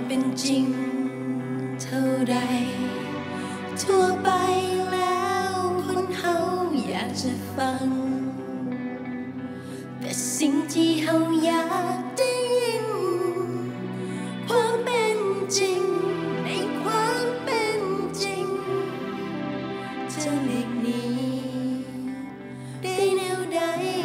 เป็นจริงเท่าใดทั่วไปแล้วคนเฮาอยากจะฟังแต่สิ่งที่เฮาอยากได้ยินความเป็นจริงในความเป็นจริงจะหลีกหนีได้แนวใด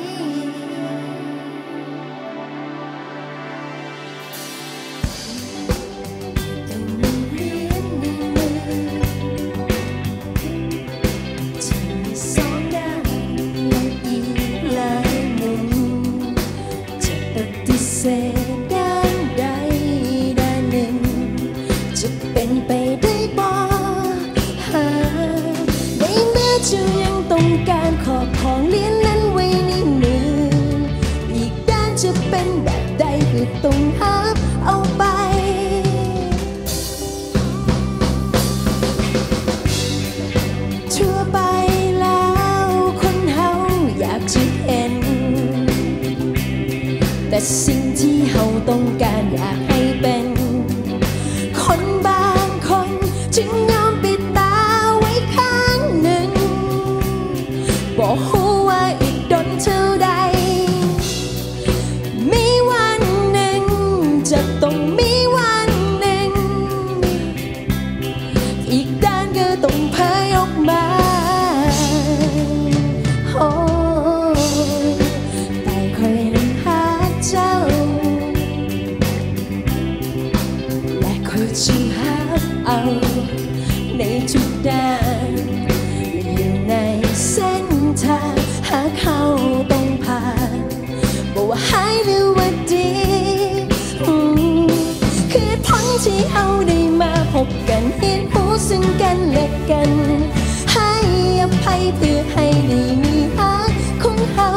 ด้านใดด้านหนึ่งจะเป็นไปได้บ่ในเมื่อเจ้ายังต้องการขอบของเหรียญนั้นไว้ในมืออีกด้านจะเป็นแบบใดคือต้องหับเอาไปทั่วไปแล้วคนเฮาอยากจะเห็นแต่สิ่งที่เฮาต้องการอยากให้เป็นคนบางคนจึงยอมปิดตาไว้ข้างหนึ่งบอกว่าอีกดนเท่าใดมีวันหนึ่งจะต้องมีวันหนึ่งอีกด้านก็ต้องเผยออกมาแต่คอยนั้นหาเจ้าและคอยจะหาเอาในทุกด้านอยู่ในเส้นทางหาเขาต้องผ่านบอกว่าหายหรือว่าดีคือผลที่เอาได้มาพบกันเห็นหูซึ่งกันและกันให้อภัยเพื่อให้ได้มีฮักของเฮา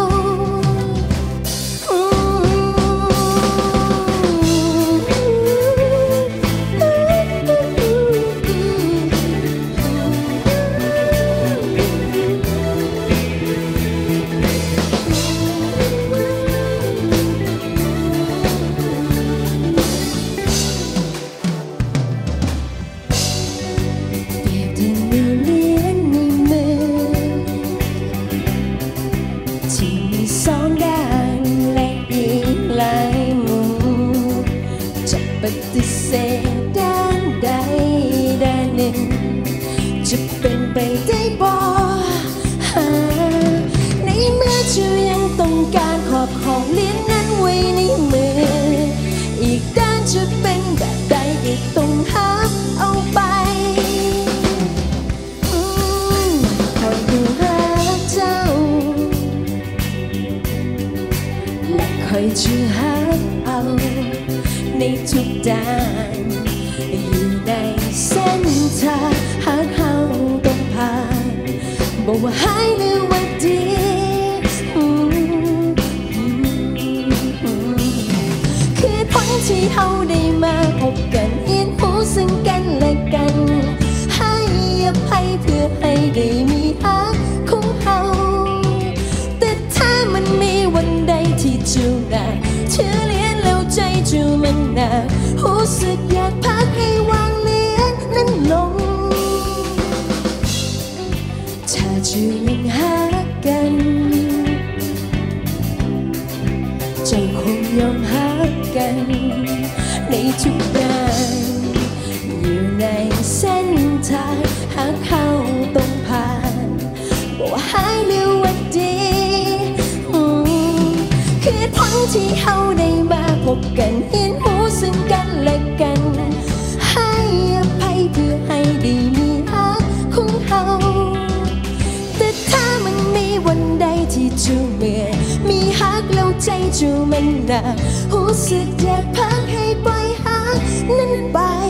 สองด้านและอีกหลายมุมจะปฏิเสธด้านใดด้านหนึ่งจะเป็นไปได้บ่ในเมื่อเจ้ายังต้องการขอบของเหรียญนั้นไว้ในมืออีกด้านจะเป็นแบบใดอีกต้องหับเอาไปคอยดูหาเจ้าคอยจะหาเอาในทุกด้านอยู่ในเส้นทางหาเขาต้องผ่านบอกว่าหายหรือว่าดีคือผลที่เฮาได้มาพบกันเห็นหูซึ่งกันและกันให้อภัยเพื่อให้ได้มีฮักของเฮาแต่ถ้ามันมีวันใดที่จูหนักเชื่อเลี้ยนแล้วใจจูมันหนักรู้สึกอยากพักให้วางเลี้ยนนั้นลงถ้าจูยังหากันเจ้าคงยอมหากันในทุกด้านอยู่ในเส้นทางหาเขาต้องผ่านบอกว่าหายหรือว่าดีคือผลที่เฮาได้มาพบกันเห็นหูซึ่งกันและกันให้อภัยเพื่อให้ได้มีฮักของเฮาแต่ถ้ามันมีวันใดที่จูเมื่อมีฮักแล้วใจจูมันหนักรู้สึกอยากพักให้ปล่อยฮักนั้นไป